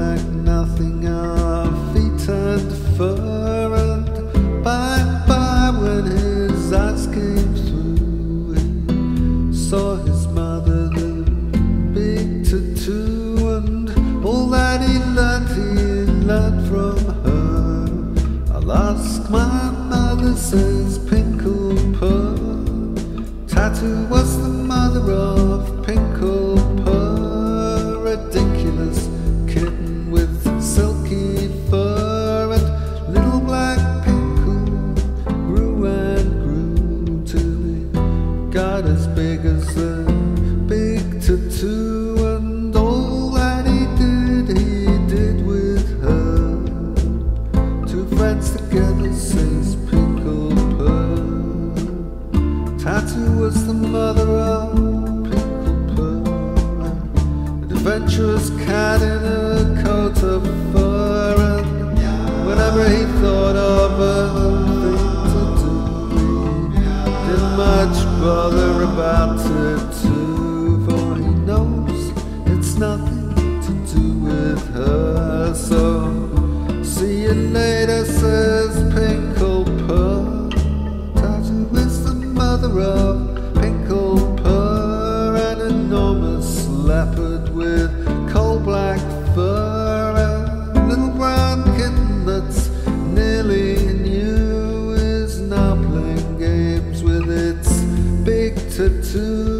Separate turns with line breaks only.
like nothing, our feet and fur. And by when his eyes came through, he saw his mother, the big tattoo. And all that he learned from her. I'll ask my mother, says Pinkle Purr. Tattooo was the mother of Pinkle Purr, rediculous kitten with silky fur. And little black Pinkle grew and grew till he got as big as the big tattoo. And all that he did with her. Two friends together, says Pinkle Purr. Tattooo was the mother of Pinkle Purr, an adventurous cat in a coat of fur. And whenever he thought of a thing to do, he didn't much bother about Tattooo, for he knows it's nothing to do with her. So see you later, says Pinkle Purr. Tattooo is the mother of Pinkle Purr, an enormous leopard with coal black fur. A little brown kitten that's nearly new is now playing games with its big tattoo.